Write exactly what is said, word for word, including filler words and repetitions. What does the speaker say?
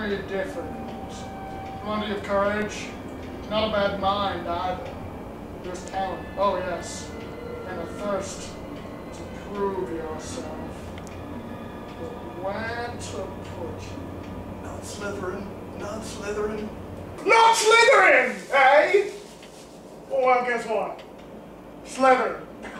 very different. Plenty of courage, not a bad mind either. There's talent, oh yes, and a thirst to prove yourself. But where to put you? Not Slytherin, not Slytherin. Not Slytherin, eh? Well, guess what? Slytherin.